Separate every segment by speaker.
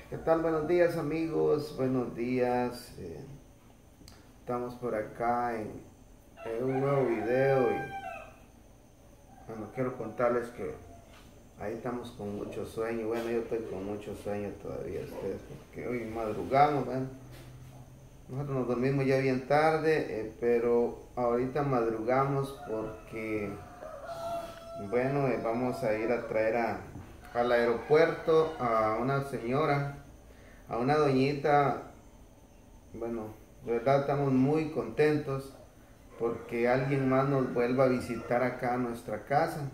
Speaker 1: ¿Qué tal? Buenos días amigos, buenos días. Estamos por acá en un nuevo video y bueno, quiero contarles que ahí estamos con mucho sueño. Bueno, yo estoy con mucho sueño todavía, ustedes, porque hoy madrugamos. Bueno, nosotros nos dormimos ya bien tarde, pero ahorita madrugamos porque bueno, vamos a ir a traer al aeropuerto a una señora, a una doñita. Bueno, de verdad estamos muy contentos porque alguien más nos vuelva a visitar acá a nuestra casa.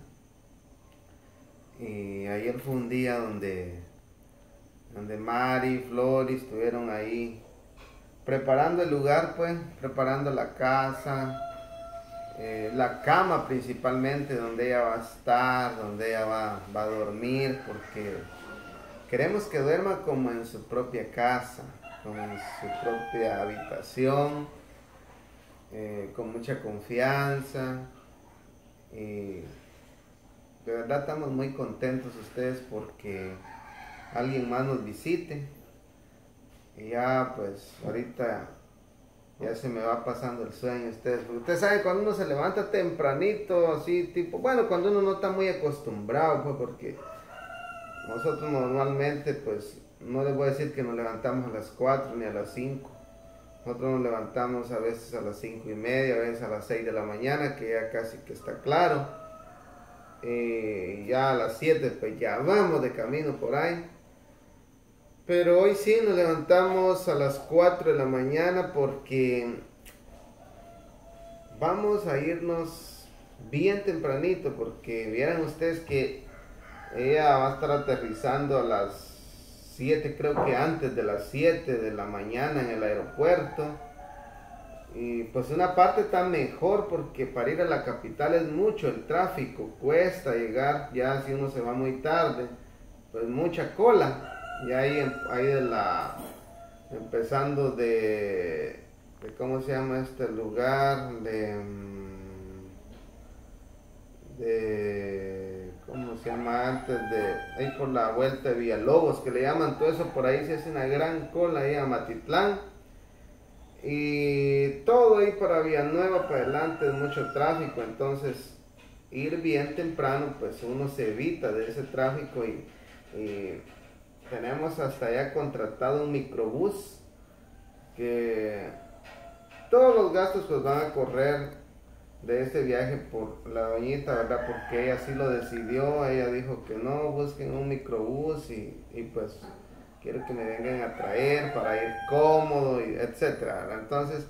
Speaker 1: Y ayer fue un día donde Mari y Flori estuvieron ahí preparando el lugar, pues, preparando la casa, la cama principalmente, donde ella va a estar, donde ella va a dormir, porque queremos que duerma como en su propia casa, como en su propia habitación, con mucha confianza. Y de verdad estamos muy contentos ustedes porque alguien más nos visite. Y ya pues ahorita ya se me va pasando el sueño ustedes. Porque ustedes saben cuando uno se levanta tempranito, así tipo, bueno, cuando uno no está muy acostumbrado, pues porque nosotros normalmente pues no les voy a decir que nos levantamos a las 4 ni a las 5. Nosotros nos levantamos a veces a las 5:30, a veces a las 6 de la mañana, que ya casi que está claro. Ya a las 7 pues ya vamos de camino por ahí. Pero hoy sí nos levantamos a las 4 de la mañana porque vamos a irnos bien tempranito, porque vieran ustedes que ella va a estar aterrizando a las 7, creo que antes de las 7 de la mañana en el aeropuerto. Y pues una parte está mejor porque para ir a la capital es mucho el tráfico, cuesta llegar, ya si uno se va muy tarde, pues mucha cola. Y ahí empezando de ¿cómo se llama este lugar? ¿Cómo se llama? Antes de, ahí por la vuelta de Villalobos, que le llaman todo eso, por ahí se hace una gran cola ahí a Matitlán. Y todo ahí para Villanueva, para adelante, es mucho tráfico, entonces ir bien temprano, pues uno se evita de ese tráfico y tenemos hasta allá contratado un microbús que todos los gastos pues van a correr de este viaje por la doñita, ¿verdad? Porque ella sí lo decidió. Ella dijo que no, busquen un microbús y pues quiero que me vengan a traer para ir cómodo, y etcétera, ¿verdad? Entonces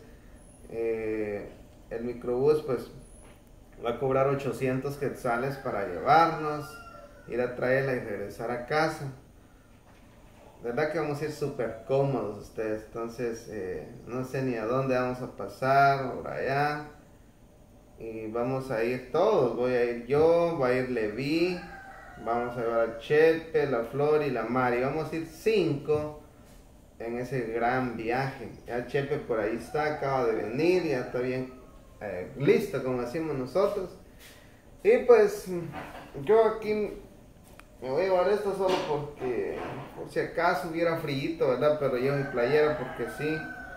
Speaker 1: el microbús pues va a cobrar 800 quetzales para llevarnos, ir a traerla y regresar a casa. De verdad que vamos a ir súper cómodos ustedes. Entonces no sé ni a dónde vamos a pasar por allá. Y vamos a ir todos. Voy a ir yo, va a ir Levi, vamos a llevar a Chepe, la Flor y la Mari. Vamos a ir 5 en ese gran viaje. Ya Chepe por ahí está, acaba de venir, ya está bien listo, como decimos nosotros. Y pues yo aquí me voy a llevar esto solo porque por si acaso hubiera frío, ¿verdad? Pero yo mi playera porque sí.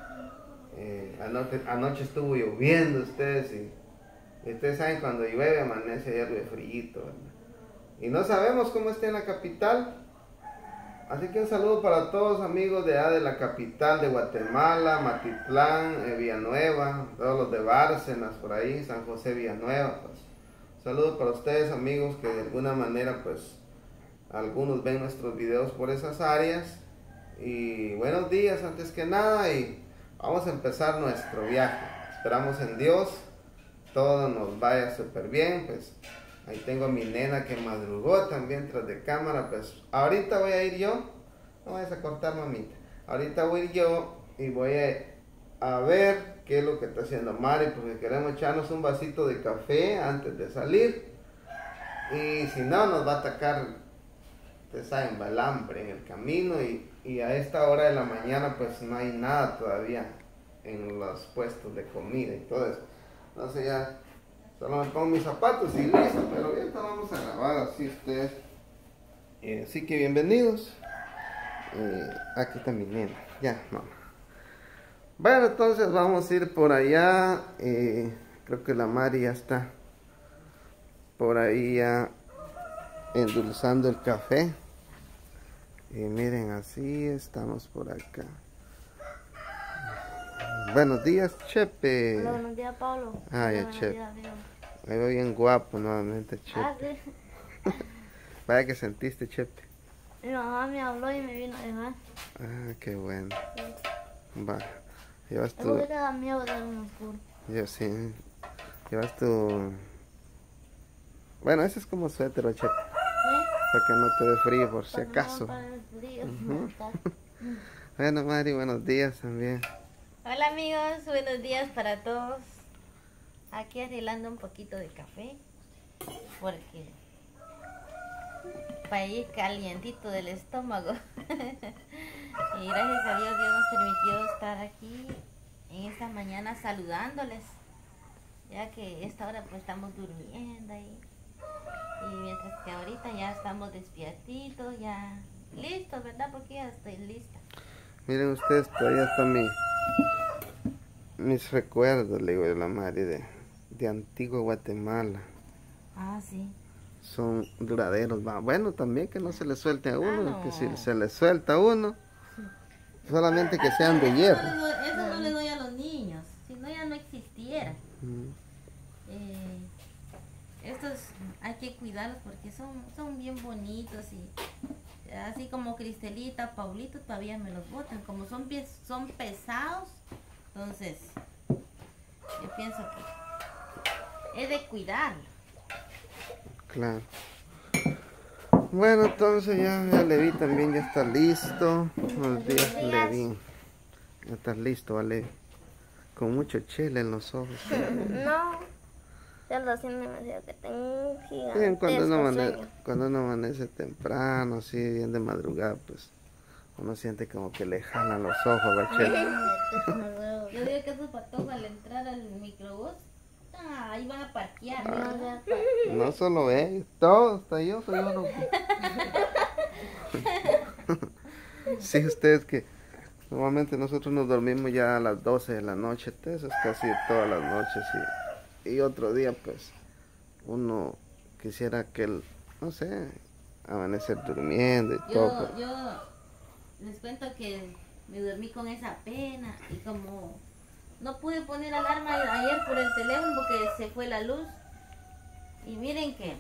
Speaker 1: Anoche estuvo lloviendo ustedes y ustedes saben cuando llueve amanece ayer de frío, ¿verdad? Y no sabemos cómo está en la capital. Así que un saludo para todos amigos de allá de la capital de Guatemala, Matitlán, Villanueva, todos los de Bárcenas por ahí, San José Villanueva. Pues un saludo para ustedes amigos que de alguna manera pues algunos ven nuestros videos por esas áreas. Y buenos días antes que nada y vamos a empezar nuestro viaje. Esperamos en Dios todo nos vaya súper bien. Pues ahí tengo a mi nena que madrugó también tras de cámara. Pues ahorita voy a ir yo, no vayas a cortar mamita, ahorita voy a ir yo y voy a ver qué es lo que está haciendo Mari, porque queremos echarnos un vasito de café antes de salir. Y si no nos va a atacar, ustedes saben, el hambre en el camino y a esta hora de la mañana pues no hay nada todavía en los puestos de comida y todo eso. Entonces ya solo me pongo mis zapatos y listo, pero ya vamos a grabar así ustedes. Así que bienvenidos. Aquí está mi nena. Ya, no. Bueno, entonces vamos a ir por allá. Creo que la Mari ya está por ahí ya endulzando el café. Y miren, así estamos por acá. Buenos días, Chepe.
Speaker 2: Hola, buenos días, Pablo.
Speaker 1: Ah, ya,
Speaker 2: Buenos
Speaker 1: Chepe.
Speaker 2: días, amigo.
Speaker 1: Me veo bien guapo nuevamente, Chepe.
Speaker 2: Ah, sí.
Speaker 1: Vaya que sentiste, Chepe.
Speaker 2: Mi mamá me habló y me vino a dejar.
Speaker 1: Ah, qué bueno.
Speaker 2: Sí.
Speaker 1: Va. Llevas
Speaker 2: Es
Speaker 1: tu...
Speaker 2: porque te da miedo de un oscuro.
Speaker 1: Yo sí. Llevas tu... Bueno, ese es como suéter, Chepe.
Speaker 2: ¿Sí?
Speaker 1: Para que no te dé frío, por si
Speaker 2: Para no
Speaker 1: acaso.
Speaker 2: para el frío.
Speaker 1: Ujú. Bueno, Mari, buenos días también.
Speaker 3: Hola amigos, buenos días para todos. Aquí arreglando un poquito de café porque para ir calientito del estómago. Y gracias a Dios, Dios nos permitió estar aquí en esta mañana saludándoles, ya que esta hora pues estamos durmiendo ahí. Y mientras que ahorita ya estamos despiertitos, ya listos, ¿verdad? Porque ya estoy lista.
Speaker 1: Miren ustedes, todavía están mis recuerdos, le digo de la Mari, de Antigua Guatemala.
Speaker 3: Ah, sí.
Speaker 1: Son duraderos, va. Bueno, también que no se le suelte a uno,
Speaker 3: no.
Speaker 1: que si se le suelta a uno, solamente que sean de hierro.
Speaker 3: Eso no le doy a los niños, si no ya no existiera.
Speaker 1: Mm.
Speaker 3: Estos hay que cuidarlos porque son bien bonitos y así como Cristelita, Paulito todavía me los botan, como son pesados, entonces yo pienso que es de cuidarlo.
Speaker 1: Claro. Bueno, entonces ya Levi también ya está listo. Buenos días, Levi. Ya estás listo, ¿vale? Con mucho chile en los ojos.
Speaker 2: No. Ya lo hacen demasiado que tengo un
Speaker 1: Bien,
Speaker 2: gigantesco sueño.
Speaker 1: cuando uno amanece temprano, así bien de madrugada, pues uno siente como que le jalan los ojos, Bachel.
Speaker 3: Yo digo que esos patojos al entrar al microbús, ahí van a parquear.
Speaker 1: No solo él, todos, hasta yo soy uno. Sí, ustedes que normalmente nosotros nos dormimos ya a las 12 de la noche, eso es casi todas las noches y otro día pues uno quisiera que, no sé, amanecer durmiendo y todo.
Speaker 3: Yo les cuento que me dormí con esa pena y como no pude poner alarma ayer por el teléfono porque se fue la luz. Y miren que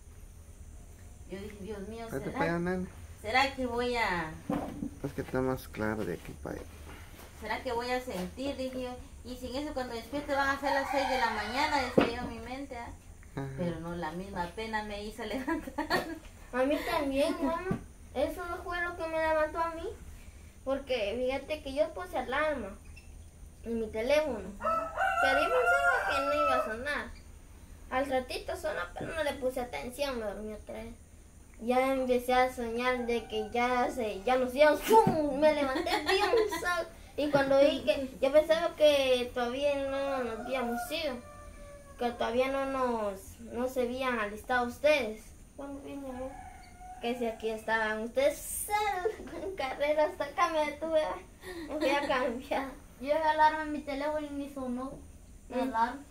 Speaker 3: yo dije, Dios mío,
Speaker 1: Vete para allá, nene.
Speaker 3: ¿será que voy a...
Speaker 1: Es que está más claro de aquí para allá.
Speaker 3: ¿Será que voy a sentir? Dije yo. Y sin eso cuando despierte van a ser las 6 de la mañana, decía yo en mi mente.
Speaker 1: Ajá.
Speaker 3: Pero no, la misma pena me hizo levantar.
Speaker 2: A mí también, mamá. Eso no fue lo que me levantó a mí. Porque fíjate que yo puse alarma en mi teléfono. Pero yo pensaba que no iba a sonar. Al ratito sonó, pero no le puse atención, me dormí otra vez. Ya empecé a soñar de que ya nos íbamos, ¡pum! Me levanté bien sal. Y cuando vi que, yo pensaba que todavía no nos habíamos ido, que todavía no se habían alistado ustedes. Cuando vine yo, que si aquí estaban ustedes en carrera, hasta acá me detuve, me fui a cambiar. Yo dejé alarma en mi teléfono y ni sonó la alarma.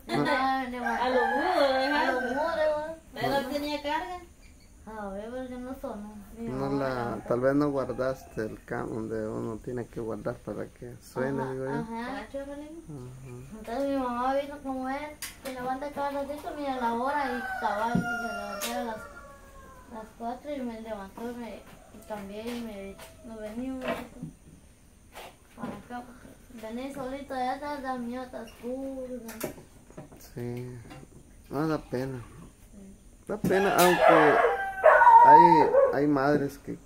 Speaker 3: A lo mudo,
Speaker 2: A lo mudo,
Speaker 3: ¿pero no tenía carga?
Speaker 2: a ver, porque no sonó.
Speaker 1: Tal vez no guardaste el donde uno tiene que guardar para que suene, digo yo.
Speaker 2: Ajá.
Speaker 1: Ajá.
Speaker 2: Entonces mi mamá vino como él, se levanta cada ratito, mira la hora y cabal, y se levantó a las 4 y me levantó y cambié y nos venimos para acá. Vení solito, ya está mío, está oscuro.
Speaker 1: Sí, no da pena. Da pena, aunque hay madres que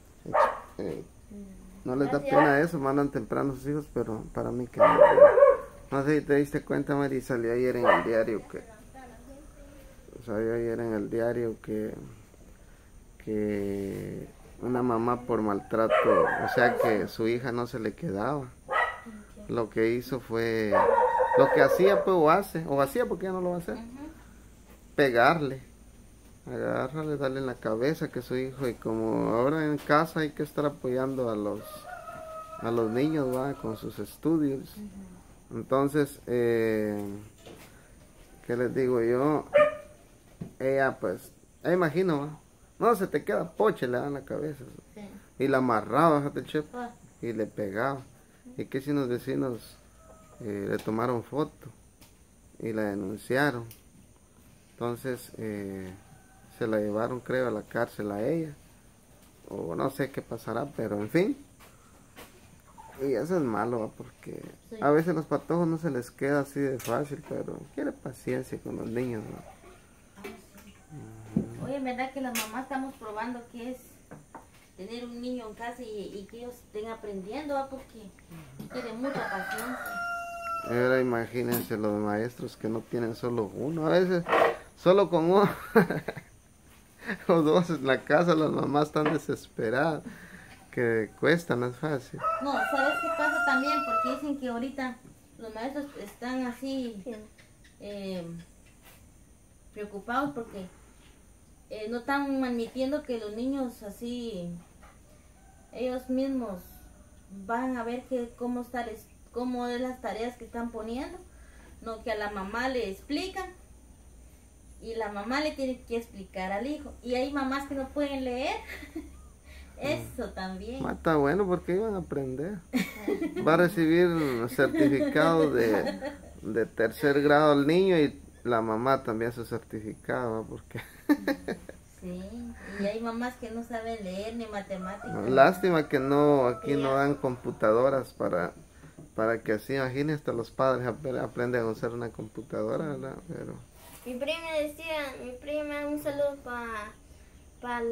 Speaker 1: no les da pena eso, mandan temprano a sus hijos, pero para mí que no. No sé si te diste cuenta, Mari, salió ayer en el diario que una mamá por maltrato, o sea que su hija no se le quedaba. Lo que hizo fue, lo que hacía pues o hacía porque ya no lo va a hacer, pegarle. agárrale, dale en la cabeza que es su hijo. Y como ahora en casa hay que estar apoyando a los niños, ¿va? Con sus estudios. Entonces, ¿qué les digo yo? Ella pues, imagino, ¿va? No, se te queda poche, le da en la cabeza.
Speaker 3: Sí.
Speaker 1: Y la amarraba, fíjate, Chep,
Speaker 3: Ah,
Speaker 1: y le pegaba. Y que si unos vecinos le tomaron foto y la denunciaron. Entonces se la llevaron, creo, a la cárcel a ella. O no sé qué pasará, pero en fin. Y eso es malo, ¿va? Porque
Speaker 3: sí.
Speaker 1: a veces los patojos no se les queda así de fácil, pero quiere paciencia con los niños, ¿va?
Speaker 3: Oye, en verdad que las mamás estamos probando que es tener un niño en casa y que ellos estén aprendiendo, ¿va? Porque quiere mucha paciencia.
Speaker 1: Ahora imagínense los maestros que no tienen solo uno, a veces solo con uno o dos en la casa las mamás están desesperadas, que cuesta, no es fácil.
Speaker 3: No, ¿sabes qué pasa también? Porque dicen que ahorita los maestros están así preocupados porque no están admitiendo que los niños así, ellos mismos van a ver cómo es las tareas que están poniendo, no que a la mamá le explican y la mamá le tiene que explicar al hijo. Y hay mamás que no pueden leer. Eso también.
Speaker 1: Está bueno porque iban a aprender. Va a recibir un certificado de tercer grado el niño y la mamá también su certificado, ¿va? Porque
Speaker 3: Sí, y hay mamás que no saben leer ni matemáticas.
Speaker 1: lástima que no aquí no dan computadoras para que así, imagínense, hasta los padres aprenden a usar una computadora, ¿verdad? Pero
Speaker 2: Mi prima, un saludo para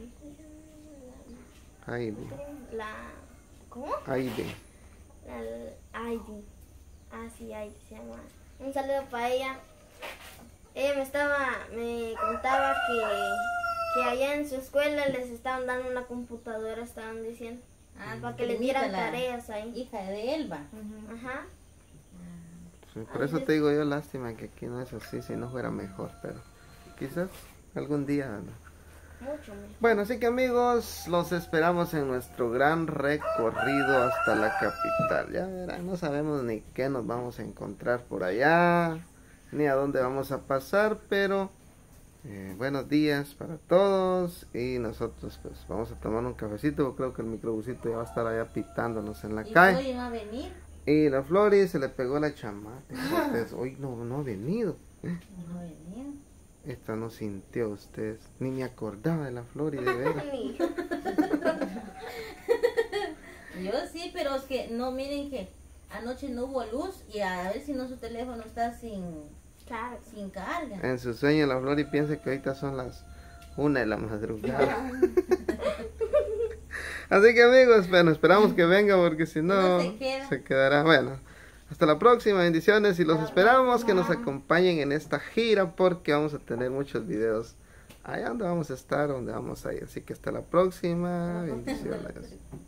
Speaker 1: Heidi,
Speaker 2: ¿cómo?
Speaker 1: Heidi.
Speaker 2: Heidi. Ah, sí, Heidi se llama. Un saludo para ella. Ella me contaba que allá en su escuela les estaban dando una computadora, estaban diciendo, para que le dieran tareas ahí.
Speaker 3: Hija de Elba.
Speaker 2: Ajá.
Speaker 1: Sí, por eso te digo yo, lástima que aquí no es así, si no fuera mejor, pero quizás algún día, ¿no?
Speaker 2: Mucho mejor.
Speaker 1: Bueno, así que amigos, los esperamos en nuestro gran recorrido hasta la capital. Ya verán, no sabemos ni qué nos vamos a encontrar por allá, ni a dónde vamos a pasar, pero buenos días para todos y nosotros pues vamos a tomar un cafecito. Creo que el microbusito ya va a estar allá pitándonos en la calle.
Speaker 3: Hoy va a venir.
Speaker 1: Y la Flori se le pegó la chamata. Entonces, hoy no ha venido.
Speaker 3: No ha venido.
Speaker 1: Esta no sintió ustedes. Ni me acordaba de la Flori, de veras.
Speaker 3: Yo sí, pero es que no, miren que anoche no hubo luz y a ver si no su teléfono está sin carga.
Speaker 1: En su sueño la Flori piensa que ahorita son las 1 de la madrugada. Así que amigos, bueno, esperamos que venga porque si no, se quedará. Bueno, hasta la próxima, bendiciones y los esperamos que nos acompañen en esta gira porque vamos a tener muchos videos allá donde vamos a estar, donde vamos a ir. Así que hasta la próxima, bendiciones.